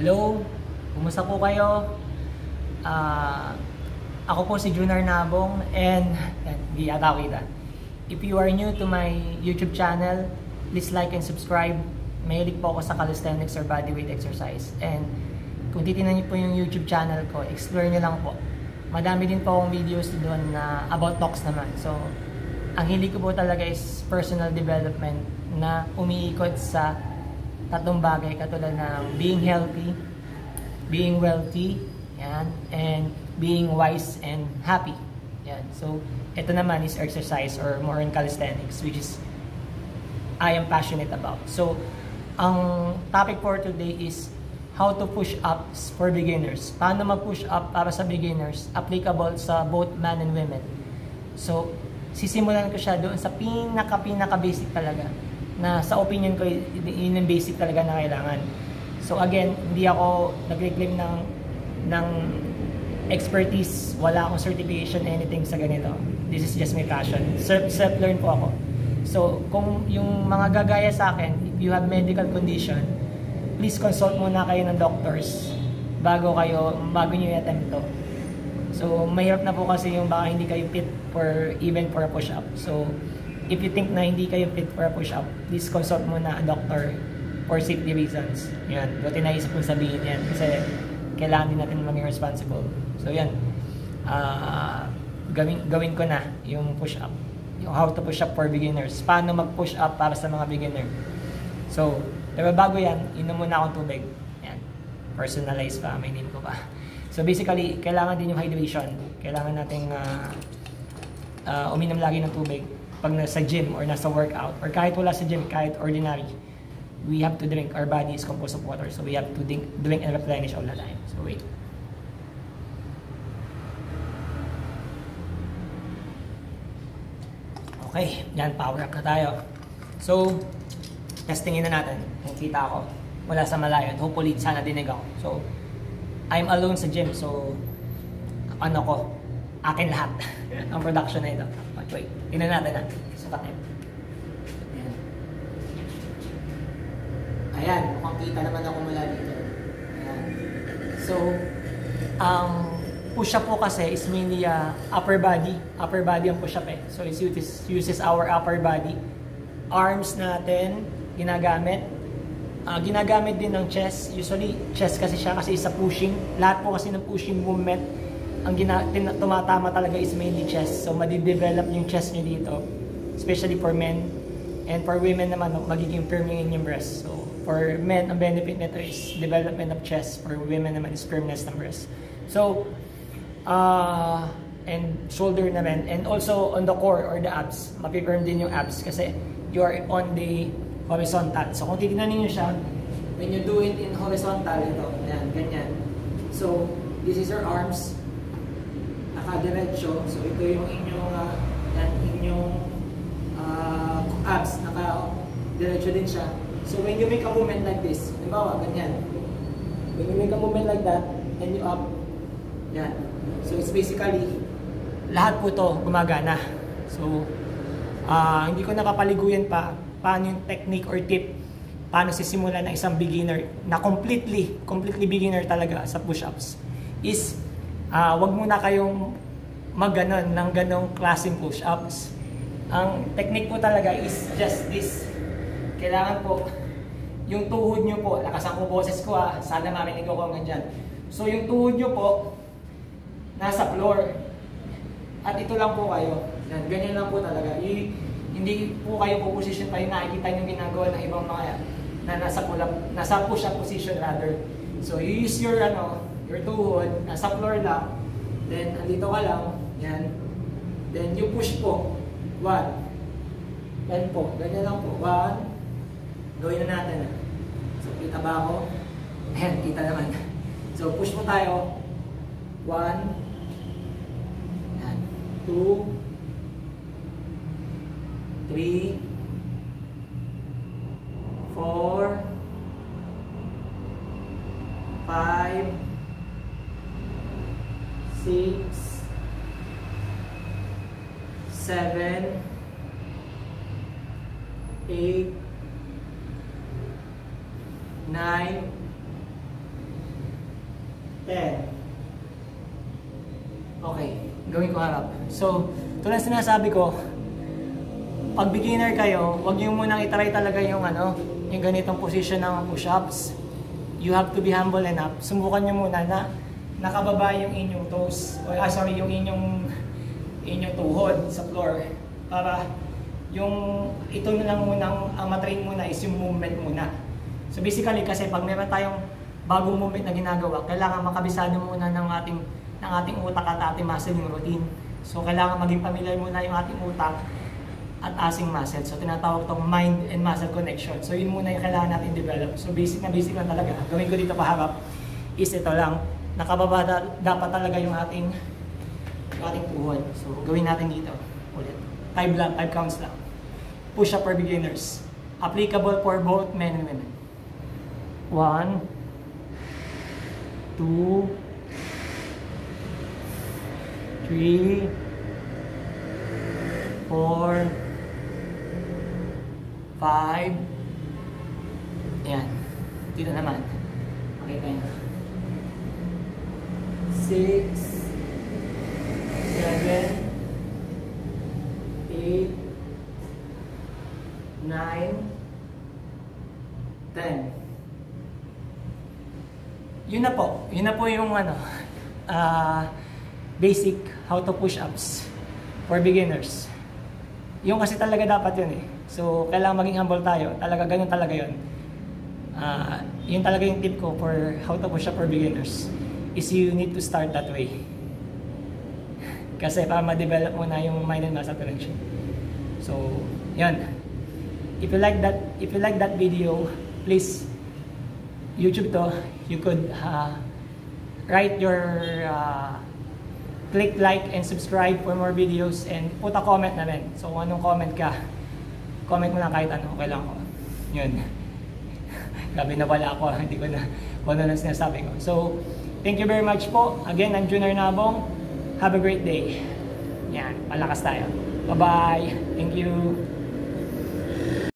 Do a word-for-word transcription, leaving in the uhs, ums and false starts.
Hello, kumusta po kayo? Uh, ako po si Junar Nabong and di ata kita. If you are new to my YouTube channel, please like and subscribe. Mahilig po ako sa calisthenics or bodyweight exercise. And kung titignan niyo po yung YouTube channel ko, explore niyo lang po. Madami din po akong videos doon na about talks naman. So, ang hilig ko po talaga is personal development na umiikot sa tatlong bagay katulad ng being healthy, being wealthy, yan, and being wise and happy. Yan. So, ito naman is exercise or more in calisthenics, which is I am passionate about. So, ang topic for today is how to push ups for beginners. Paano mag-push up para sa beginners, applicable sa both men and women. So, sisimulan ko siya doon sa pinaka-pinaka-basic talaga, na sa opinion ko, yun yung basic talaga na kailangan. So again, hindi ako nag-reclaim ng, ng expertise, wala akong certification, anything sa ganito. This is just my passion. Self-learn po ako. So kung yung mga gagaya sa akin, if you have medical condition, please consult muna kayo ng doctors bago kayo, bago nyo i-attempt to. So mahirap na po kasi yung baka hindi kayo fit for even for a push-up. So if you think na hindi kayo fit for a push-up, please consult muna a doctor for safety reasons. Yan, buti naisip kong sabihin yan kasi kailangan din natin maging responsible. So yan, uh, gawin, gawin ko na yung push-up, yung how to push up for beginners, paano mag-push up para sa mga beginner. So, diba bago yan, inom muna akong tubig. Yan, personalized pa, may name ko pa. So basically, kailangan din yung hydration. Kailangan nating uh, uh, uminom lagi ng tubig pag nasa gym or nasa workout, or kahit wala sa gym, kahit ordinary, we have to drink. Our body is composed of water, so we have to drink, drink and replenish all the time. So wait. Okay, yan, power up na tayo. So, testingin na natin. Nakita ako wala sa malayo. Hopefully, sana dinig ako. So, I'm alone sa gym, so ano ko, akin lahat ang production na ito. But wait, tingnan natin na. Sukat yun. Ayan. Ayan, mukhang kita naman ako mula dito. Ayan. So, ang push-up po kasi is mainly uh, upper body. Upper body ang push-up eh. So, it uses, uses our upper body. Arms natin, ginagamit. Uh, ginagamit din ng chest. Usually, chest kasi siya kasi isa pushing. Lahat po kasi ng pushing movement, ang gina tumatama talaga is mainly chest. So, madidevelop yung chest nyo dito. Especially for men. And for women naman, magiging firming in yung breast. So, for men, ang benefit nito is development of chest. For women naman is firmness ng breast. So, uh, and shoulder naman. And also, on the core or the abs. Mapipirm din yung abs kasi you are on the horizontal. So, kung titignan niyo siya, when you do it in horizontal, ito, yan, ganyan. So, this is your arms, naka-diretso. So, ito yung inyong, uh, yan, inyong uh, abs, naka-diretso din siya. So, when you make a movement like this, halimbawa, ganyan. When you make a movement like that, and you up, yan. So, it's basically, lahat po to gumagana. So, uh, hindi ko nakapaliguyan pa paano yung technique or tip, paano sisimulan ng isang beginner na completely, completely beginner talaga sa push-ups, is uh, wag muna kayong mag-ganon ng ganong klaseng push-ups. Ang technique po talaga is just this. Kailangan po, yung tuhod nyo po, lakasan ko boses ko ah, sana marinig ko hanggang dyan. So yung tuhod nyo po, nasa floor. At ito lang po kayo. Yan, ganyan lang po talaga. Y Hindi po kayo po position pa yung nakikita yung ginagawa ng ibang mga na nasa pull-up, nasa push-up position rather. So you use your ano, your tuhod, nasa floor lang, then andito ka lang, yan. Then you push po. One. Yan po, ganyan lang po. One. Gawin na natin. So kita ba ako? Ayan, kita naman. So push po tayo. One. Yan. Two. Three, four, five, six, seven, eight, nine, ten. Okay, gawin ko harap. So, tulad sinasabi ko, pag beginner kayo, huwag nyo munang itry talaga yung ano, yung ganitong position ng push-ups. You have to be humble enough. Subukan nyo muna na nakababa yung inyong toes, or ah, sorry, yung inyong inyong tuhod sa floor. Para yung ito na lang muna, ang matrain muna is yung movement muna. So basically, kasi pag meron tayong bagong movement na ginagawa, kailangan makabisado muna ng ating ng ating utak at ating muscle yung routine. So kailangan maging familiar muna yung ating utak at asing muscle. So tinatawag itong mind and muscle connection. So yun muna yung kailangan natin develop. So basic na basic lang talaga. Gawin ko dito paharap is ito lang. Nakababa da, dapat talaga yung ating yung ating tuhod. So gawin natin dito ulit. Five lang, five counts lang. Push up for beginners. Applicable for both men and women. One, two, three, four, five, ayan, dito naman, okay tayo, six, seven, eight, nine, ten. Yun na po, yun na po yung ano, uh, basic how to push ups for beginners. Yung kasi talaga dapat yun eh. So, kailangan maging humble tayo. Talaga, ganun talaga yun. Uh, yun talaga yung tip ko for how to push up for beginners. Is you need to start that way. Kasi para ma-develop mo na yung mind and muscle connection. So, yun. If you like that, if you like that video, please, YouTube to, you could uh, write your, uh, click like and subscribe for more videos and put a comment na rin. So, kung anong comment ka, comment mo lang kahit ano, okay lang ako. Yun. Gabi na wala ako, hindi ko na, kung ano lang sinasabi ko. So, thank you very much po. Again, I'm Junior Nabong. Have a great day. Yan, palakas tayo. Bye-bye. Thank you.